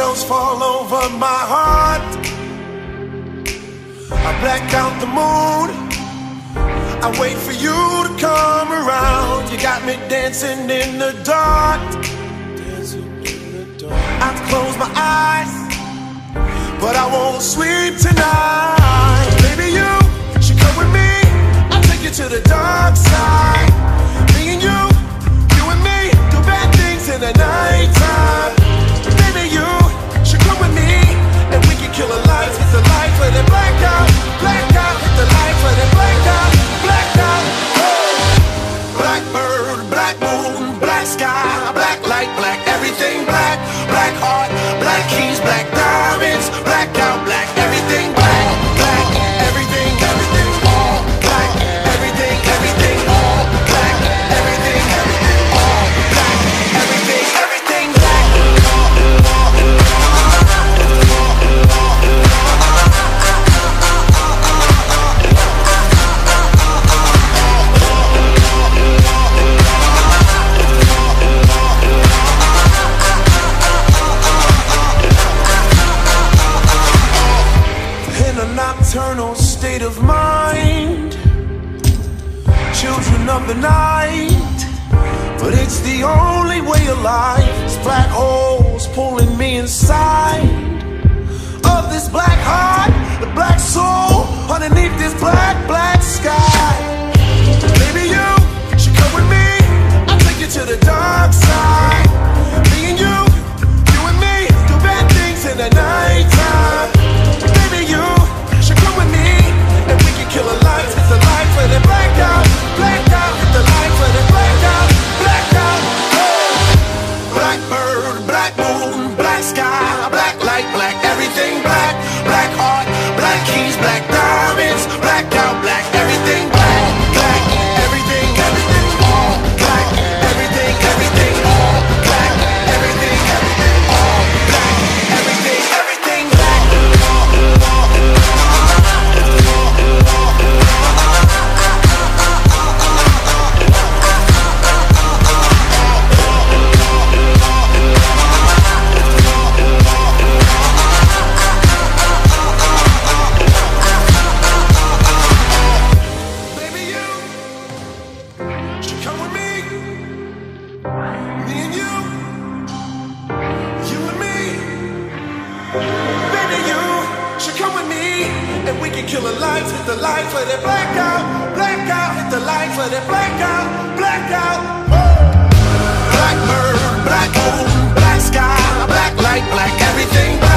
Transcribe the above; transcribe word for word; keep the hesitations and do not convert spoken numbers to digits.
shadows fall over my heart. I black out the moon, I wait for you to come around. You got me dancing in the dark. I close my eyes, but I won't sleep tonight. Baby, you should come with me, I'll take you to the dark side. Me and you, you and me, do bad things in the nighttime. Baby, you should come with me, and we can kill the lights, hit the lights, let it black out, black out, hit the lights, let it black out, black out. Blackbird, black moon, black sky, black light, black everything black, black heart, black keys, black diamonds, black out, black everything black, black everything, everything all black, everything, everything all black, everything, everything all black, everything, everything black. In a nocturnal state of mind, children of the night, but it's the only way of life. It's black holes pulling me inside of this black heart, the black soul underneath this black, black sky. Baby, you should come with me, I'll take you to the dark side. Me and you, you and me, do bad things in the nighttime. Baby, you should come with me, and we can kill the lights, hit the lights, let it black out, black out, hit the lights, let it black out, black out. Blackbird, black moon, black sky, black light, black everything black, black heart, black keys, black diamonds, black out, black everything black, black everything, everything all black, everything, everything all black, everything, everything all black, everything, everything black. Baby, you should come with me. Me and you, you and me. Baby, you should come with me, and we can kill the lights, hit the lights, let it black out, black out, hit the lights, let it black out, black out. Blackbird, black moon, black sky, black light, black everything.